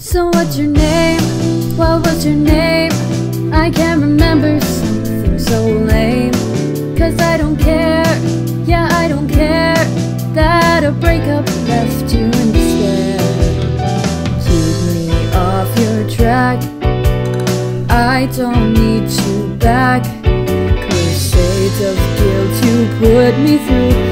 So what's your name? What was your name? I can't remember, something so lame. Cause I don't care, yeah I don't care, that a breakup left you in despair. Keep me off your track, I don't need you back. Crusades of guilt you put me through,